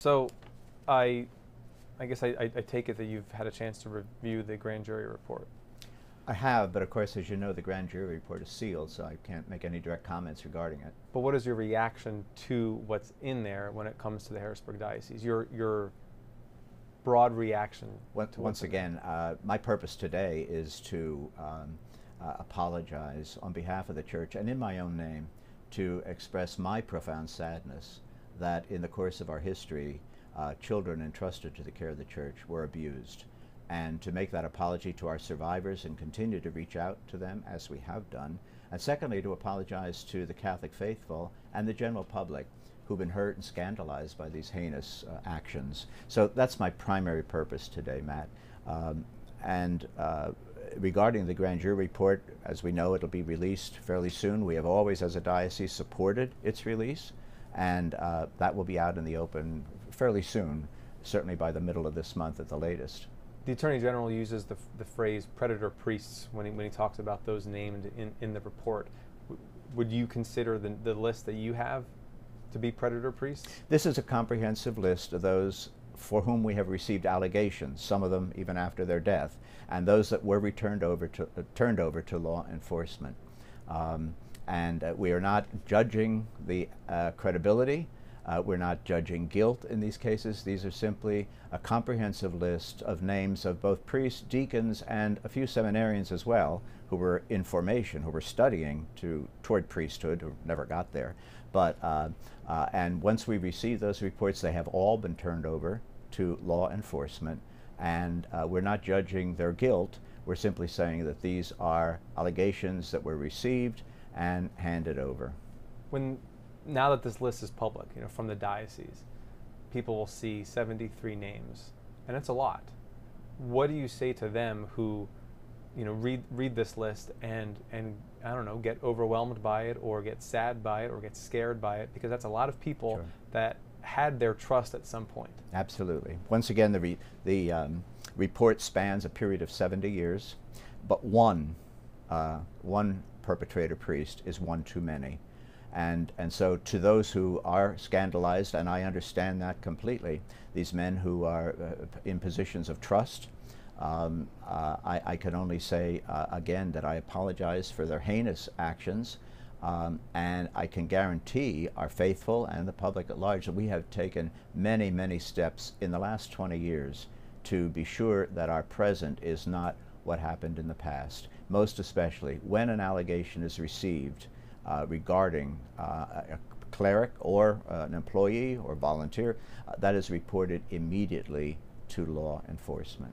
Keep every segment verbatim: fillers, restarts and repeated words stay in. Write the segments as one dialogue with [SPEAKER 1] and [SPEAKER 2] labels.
[SPEAKER 1] So, I, I guess I, I, I take it that you've had a chance to review the grand jury report.
[SPEAKER 2] I have, but of course, as you know, the grand jury report is sealed, so I can't make any direct comments regarding it.
[SPEAKER 1] But what is your reaction to what's in there when it comes to the Harrisburg Diocese? Your your broad reaction.
[SPEAKER 2] Once, once again, uh, my purpose today is to um, uh, apologize on behalf of the church and in my own name to express my profound sadness that in the course of our history, uh, children entrusted to the care of the church were abused. And to make that apology to our survivors and continue to reach out to them as we have done. And secondly, to apologize to the Catholic faithful and the general public who've been hurt and scandalized by these heinous uh, actions. So that's my primary purpose today, Matt. Um, and uh, regarding the grand jury report, as we know, it'll be released fairly soon. We have always, as a diocese, supported its release, and uh, that will be out in the open fairly soon, certainly by the middle of this month at the latest.
[SPEAKER 1] The Attorney General uses the, the phrase predator priests when he, when he talks about those named in, in the report. W would you consider the, the list that you have to be predator priests?
[SPEAKER 2] This is a comprehensive list of those for whom we have received allegations, some of them even after their death, and those that were returned over to, uh, turned over to law enforcement. Um, and uh, we are not judging the uh, credibility. Uh, we're not judging guilt in these cases. These are simply a comprehensive list of names of both priests, deacons, and a few seminarians as well, who were in formation, who were studying to toward priesthood, who never got there. But uh, uh, and once we receive those reports, they have all been turned over to law enforcement, and uh, we're not judging their guilt. We're simply saying that these are allegations that were received and handed over.
[SPEAKER 1] When Now that this list is public, you know, from the diocese, people will see seventy-three names, and it's a lot. What do you say to them who, you know, read read this list and and I don't know, get overwhelmed by it, or get sad by it, or get scared by it? Because that's a lot of people
[SPEAKER 2] Sure.
[SPEAKER 1] that had their trust at some point.
[SPEAKER 2] Absolutely. Once again, the re the um, report spans a period of seventy years, but one uh, one perpetrator priest is one too many. And, and so to those who are scandalized, and I understand that completely, these men who are uh, in positions of trust, um, uh, I, I can only say uh, again that I apologize for their heinous actions, um, and I can guarantee our faithful and the public at large that we have taken many, many steps in the last twenty years to be sure that our present is not what happened in the past, most especially when an allegation is received Uh, regarding uh, a cleric or uh, an employee or volunteer, uh, that is reported immediately to law enforcement.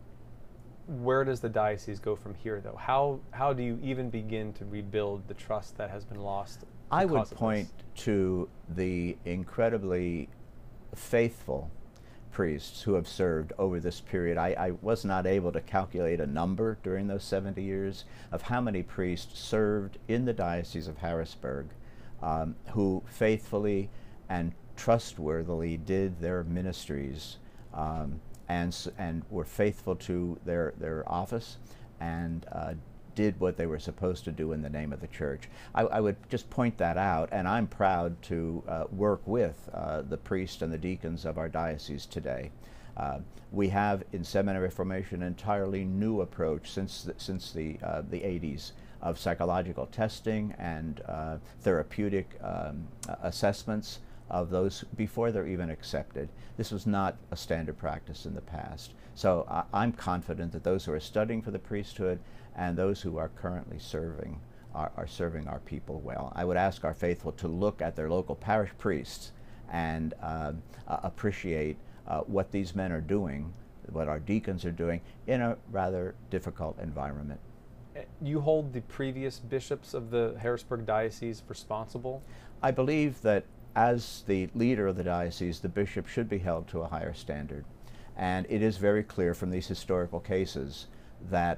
[SPEAKER 1] Where does the diocese go from here, though? How how do you even begin to rebuild the trust that has been lost?
[SPEAKER 2] I would point to the incredibly faithful priests who have served over this period. I, I was not able to calculate a number during those seventy years of how many priests served in the Diocese of Harrisburg um, who faithfully and trustworthily did their ministries um, and, and were faithful to their, their office and uh, did what they were supposed to do in the name of the church. I, I would just point that out, and I'm proud to uh, work with uh, the priests and the deacons of our diocese today. Uh, we have in seminary formation an entirely new approach since the, since the, uh, the eighties of psychological testing and uh, therapeutic um, assessments of those before they're even accepted. This was not a standard practice in the past. So uh, I'm confident that those who are studying for the priesthood and those who are currently serving are, are serving our people well. I would ask our faithful to look at their local parish priests and uh, uh, appreciate uh, what these men are doing, what our deacons are doing in a rather difficult environment.
[SPEAKER 1] You hold the previous bishops of the Harrisburg Diocese responsible?
[SPEAKER 2] I believe that as the leader of the diocese, the bishop should be held to a higher standard. And it is very clear from these historical cases that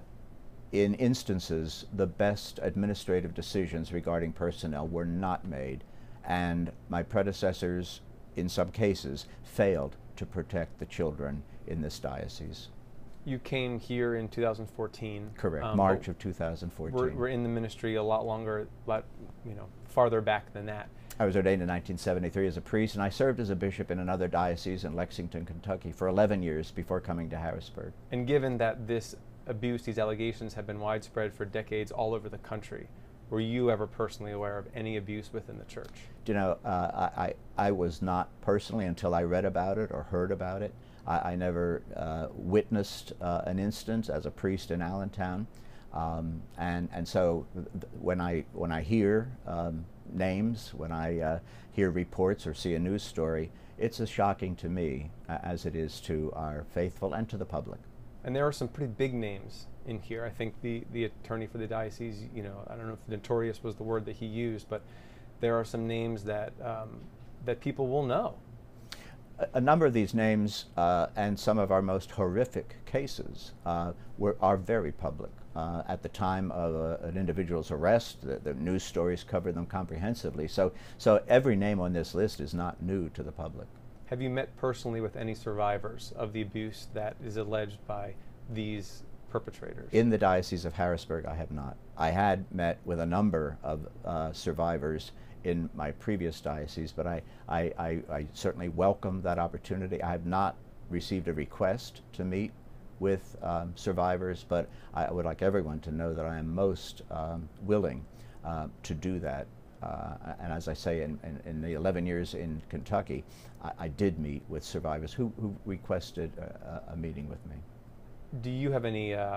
[SPEAKER 2] in instances the best administrative decisions regarding personnel were not made, and my predecessors in some cases failed to protect the children in this diocese.
[SPEAKER 1] You came here in two thousand fourteen.
[SPEAKER 2] Correct,
[SPEAKER 1] um,
[SPEAKER 2] March of two thousand fourteen.
[SPEAKER 1] We're, we're in the ministry a lot longer, but you know, farther back than that.
[SPEAKER 2] I was ordained in nineteen seventy-three as a priest, and I served as a bishop in another diocese in Lexington, Kentucky for eleven years before coming to Harrisburg.
[SPEAKER 1] And given that this abuse, these allegations have been widespread for decades all over the country, were you ever personally aware of any abuse within the church?
[SPEAKER 2] You know, uh, I, I was not personally until I read about it or heard about it. I, I never uh, witnessed uh, an instance as a priest in Allentown. Um, and, and so th when I, when I hear um, names, when I uh, hear reports or see a news story, it's as shocking to me uh, as it is to our faithful and to the public.
[SPEAKER 1] And there are some pretty big names in here. I think the, the attorney for the diocese, you know, I don't know if notorious was the word that he used, but there are some names that, um, that people will know.
[SPEAKER 2] A, a number of these names uh, and some of our most horrific cases uh, were, are very public. Uh, at the time of uh, an individual's arrest, the, the news stories cover them comprehensively. So, so every name on this list is not new to the public.
[SPEAKER 1] Have you met personally with any survivors of the abuse that is alleged by these perpetrators?
[SPEAKER 2] In the Diocese of Harrisburg, I have not. I had met with a number of uh, survivors in my previous diocese, but I, I, I, I certainly welcome that opportunity. I have not received a request to meet with um, survivors, but I would like everyone to know that I am most um, willing uh, to do that. Uh, and as I say, in, in, in the eleven years in Kentucky, I, I did meet with survivors who, who requested a, a meeting with me.
[SPEAKER 1] Do you have any uh,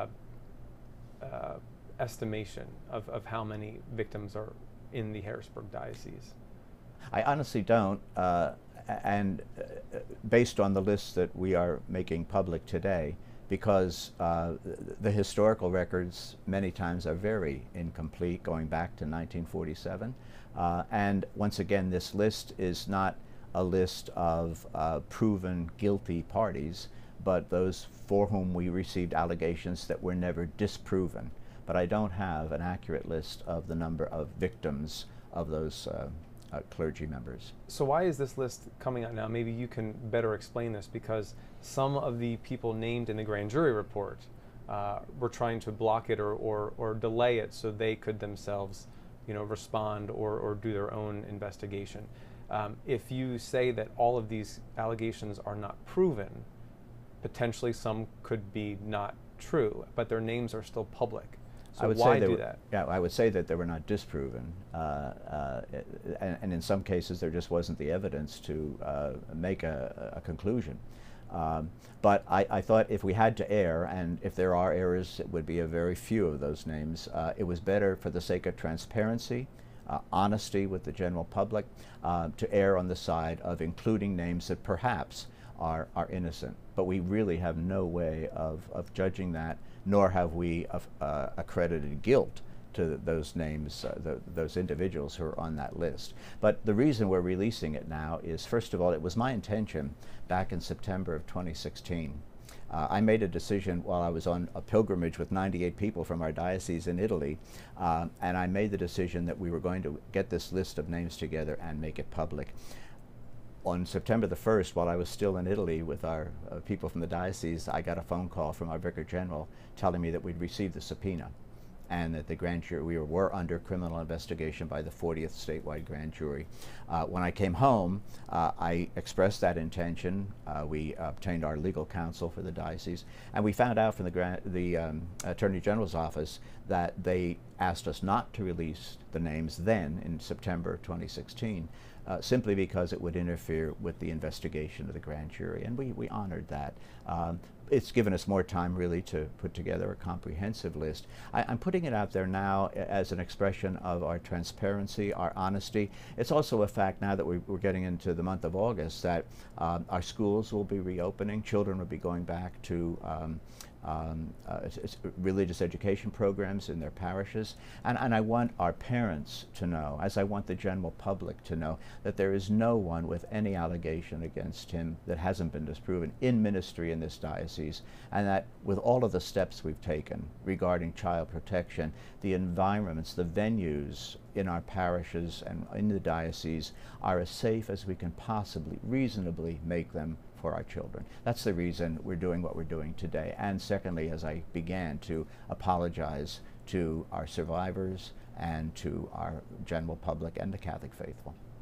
[SPEAKER 1] uh, estimation of, of how many victims are in the Harrisburg Diocese?
[SPEAKER 2] I honestly don't, uh, and uh, based on the lists that we are making public today, because uh, the historical records many times are very incomplete, going back to nineteen forty-seven. Uh, and once again, this list is not a list of uh, proven guilty parties, but those for whom we received allegations that were never disproven. But I don't have an accurate list of the number of victims of those uh, uh, clergy members.
[SPEAKER 1] So why is this list coming out now? Maybe you can better explain this, because some of the people named in the grand jury report uh, were trying to block it or, or, or delay it so they could themselves, you know, respond or, or do their own investigation. Um, if you say that all of these allegations are not proven, potentially some could be not true, but their names are still public. So
[SPEAKER 2] I would
[SPEAKER 1] why
[SPEAKER 2] say they
[SPEAKER 1] do
[SPEAKER 2] were,
[SPEAKER 1] that?
[SPEAKER 2] Yeah, I would say that they were not disproven, uh, uh, and, and in some cases there just wasn't the evidence to uh, make a, a conclusion. Um, but I, I thought if we had to err, and if there are errors, it would be a very few of those names. Uh, it was better, for the sake of transparency, uh, honesty with the general public, uh, to err on the side of including names that perhaps are, are innocent. But we really have no way of, of judging that, nor have we uh, accredited guilt to those names, uh, the, those individuals who are on that list. But the reason we're releasing it now is, first of all, it was my intention back in September of twenty sixteen. Uh, I made a decision while I was on a pilgrimage with ninety-eight people from our diocese in Italy, uh, and I made the decision that we were going to get this list of names together and make it public. On September the first, while I was still in Italy with our uh, people from the diocese, I got a phone call from our Vicar General telling me that we'd received the subpoena and that the grand jury, we were, were under criminal investigation by the fortieth statewide grand jury. Uh, when I came home, uh, I expressed that intention. Uh, we obtained our legal counsel for the diocese, and we found out from the, grand, the um, Attorney General's office that they asked us not to release the names then in September twenty sixteen, uh, simply because it would interfere with the investigation of the grand jury, and we, we honored that. Um, It's given us more time really to put together a comprehensive list. I, I'm putting it out there now as an expression of our transparency, our honesty. It's also a fact now that we, we're getting into the month of August that um, our schools will be reopening. Children will be going back to um, um, uh, it's, it's religious education programs in their parishes. And, and I want our parents to know, as I want the general public to know, that there is no one with any allegation against him that hasn't been disproven in ministry in this diocese, and that with all of the steps we've taken regarding child protection, the environments, the venues in our parishes and in the diocese are as safe as we can possibly reasonably make them for our children. That's the reason we're doing what we're doing today. And secondly, as I began, to apologize to our survivors and to our general public and the Catholic faithful.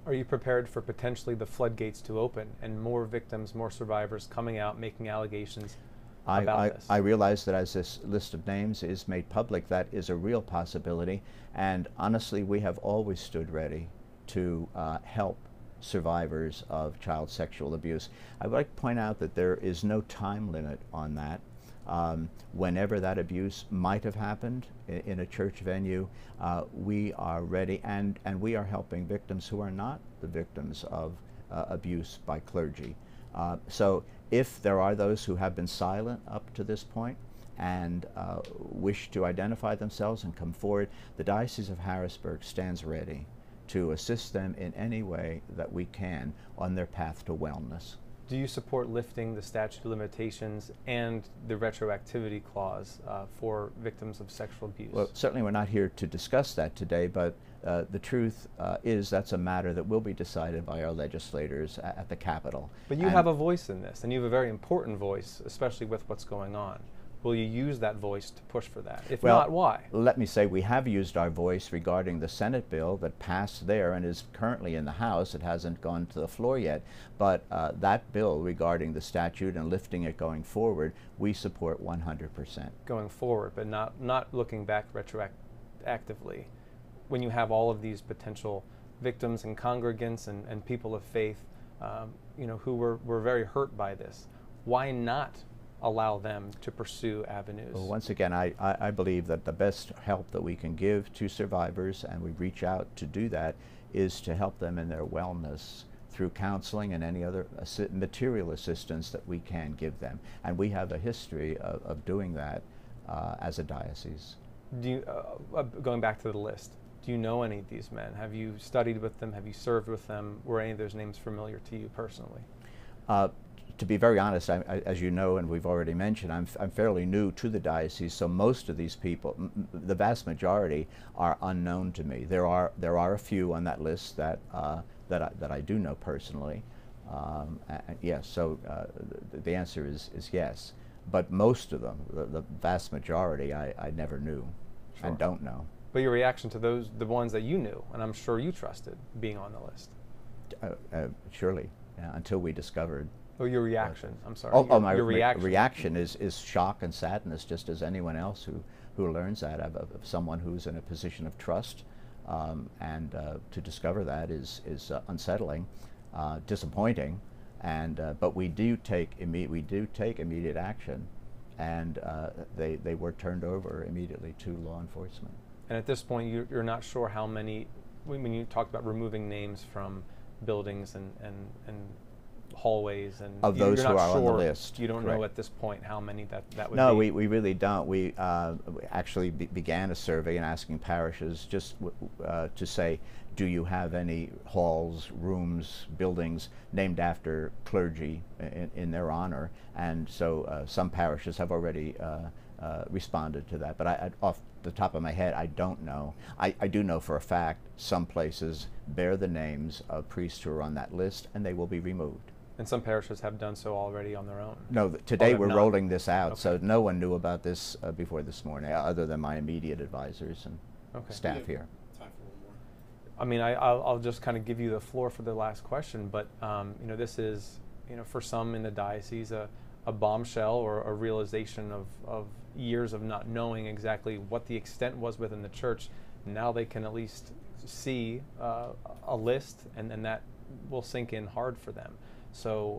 [SPEAKER 1] Are you prepared for potentially the floodgates to open and more victims, more survivors coming out, making allegations
[SPEAKER 2] I,
[SPEAKER 1] about
[SPEAKER 2] I,
[SPEAKER 1] this?
[SPEAKER 2] I realize that as this list of names is made public, that is a real possibility. And honestly, we have always stood ready to uh, help survivors of child sexual abuse. I would like to point out that there is no time limit on that. Um, whenever that abuse might have happened in, in a church venue, uh, we are ready, and, and we are helping victims who are not the victims of uh, abuse by clergy. Uh, so if there are those who have been silent up to this point and uh, wish to identify themselves and come forward, the Diocese of Harrisburg stands ready to assist them in any way that we can on their path to wellness.
[SPEAKER 1] Do you support lifting the statute of limitations and the retroactivity clause uh, for victims of sexual abuse?
[SPEAKER 2] Well, certainly we're not here to discuss that today, but uh, the truth uh, is that's a matter that will be decided by our legislators at, at the Capitol.
[SPEAKER 1] But you
[SPEAKER 2] and
[SPEAKER 1] have a voice in this, and you have a very important voice, especially with what's going on. Will you use that voice to push for that? If
[SPEAKER 2] well,
[SPEAKER 1] not, why?
[SPEAKER 2] Let me say we have used our voice regarding the Senate bill that passed there and is currently in the House. It hasn't gone to the floor yet, but uh, that bill regarding the statute and lifting it going forward, we support one hundred percent.
[SPEAKER 1] Going forward, but not, not looking back retroactively. When you have all of these potential victims and congregants and, and people of faith, um, you know, who were, were very hurt by this, why not allow them to pursue avenues?
[SPEAKER 2] Well, once again, I, I, I believe that the best help that we can give to survivors, and we reach out to do that, is to help them in their wellness through counseling and any other assi material assistance that we can give them. And we have a history of, of doing that uh, as a diocese.
[SPEAKER 1] Do you, uh, uh, going back to the list, do you know any of these men? Have you studied with them? Have you served with them? Were any of those names familiar to you personally?
[SPEAKER 2] Uh, To be very honest, I, I, as you know, and we've already mentioned, I'm, f I'm fairly new to the diocese, so most of these people, m the vast majority, are unknown to me. There are there are a few on that list that uh, that I, that I do know personally. Um, and yes, so uh, the, the answer is is yes. But most of them, the, the vast majority, I, I never knew,
[SPEAKER 1] Sure.
[SPEAKER 2] and don't know.
[SPEAKER 1] But your reaction to those, the ones that you knew, and I'm sure you trusted, being on the list?
[SPEAKER 2] Uh, uh, surely, yeah, until we discovered.
[SPEAKER 1] Oh, your reaction. I'm sorry.
[SPEAKER 2] Oh,
[SPEAKER 1] your,
[SPEAKER 2] oh my
[SPEAKER 1] your
[SPEAKER 2] re
[SPEAKER 1] reaction.
[SPEAKER 2] reaction is, is shock and sadness, just as anyone else who, who learns that of, of someone who's in a position of trust. Um, and uh, to discover that is, is uh, unsettling, uh, disappointing, and, uh, but we do take imme we do take immediate action, and uh, they, they were turned over immediately to law enforcement.
[SPEAKER 1] And at this point, you, you're not sure how many, when you talked about removing names from buildings and, and, and hallways and
[SPEAKER 2] of
[SPEAKER 1] you,
[SPEAKER 2] those
[SPEAKER 1] you're
[SPEAKER 2] who
[SPEAKER 1] not
[SPEAKER 2] are
[SPEAKER 1] sure,
[SPEAKER 2] on the list.
[SPEAKER 1] You don't
[SPEAKER 2] Correct.
[SPEAKER 1] know at this point how many that, that would
[SPEAKER 2] no,
[SPEAKER 1] be?
[SPEAKER 2] No, we, we really don't. We uh, actually be began a survey and asking parishes just w uh, to say, do you have any halls, rooms, buildings named after clergy in, in their honor? And so uh, some parishes have already uh, uh, responded to that. But I, I, off the top of my head, I don't know. I, I do know for a fact some places bear the names of priests who are on that list, and they will be removed.
[SPEAKER 1] And some parishes have done so already on their own?
[SPEAKER 2] No, th today
[SPEAKER 1] oh,
[SPEAKER 2] we're
[SPEAKER 1] not.
[SPEAKER 2] rolling this out,
[SPEAKER 1] Okay.
[SPEAKER 2] so no one knew about this uh, before this morning, uh, other than my immediate advisors and
[SPEAKER 1] okay.
[SPEAKER 2] staff
[SPEAKER 3] Yeah.
[SPEAKER 2] here.
[SPEAKER 3] Time for one more.
[SPEAKER 1] I mean, I, I'll, I'll just kind of give you the floor for the last question, but um, you know, this is, you know, for some in the diocese, a, a bombshell or a realization of, of years of not knowing exactly what the extent was within the church. Now they can at least see uh, a list, and, and that will sink in hard for them. So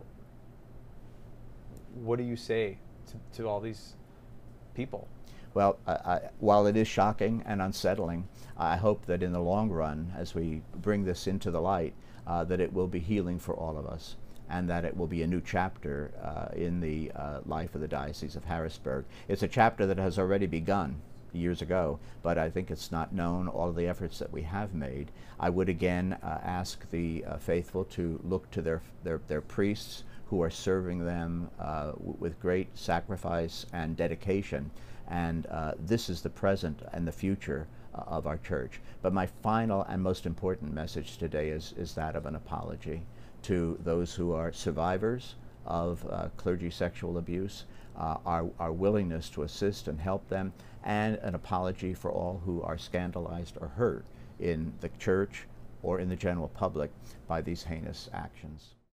[SPEAKER 1] what do you say to, to all these people?
[SPEAKER 2] Well, I, I, while it is shocking and unsettling, I hope that in the long run, as we bring this into the light, uh, that it will be healing for all of us, and that it will be a new chapter uh, in the uh, life of the Diocese of Harrisburg. It's a chapter that has already begun years ago, but I think it's not known all of the efforts that we have made. I would again uh, ask the uh, faithful to look to their, their, their priests who are serving them uh, w with great sacrifice and dedication. And uh, this is the present and the future uh, of our church. But my final and most important message today is, is that of an apology to those who are survivors of uh, clergy sexual abuse, uh, our, our willingness to assist and help them, and an apology for all who are scandalized or hurt in the church or in the general public by these heinous actions.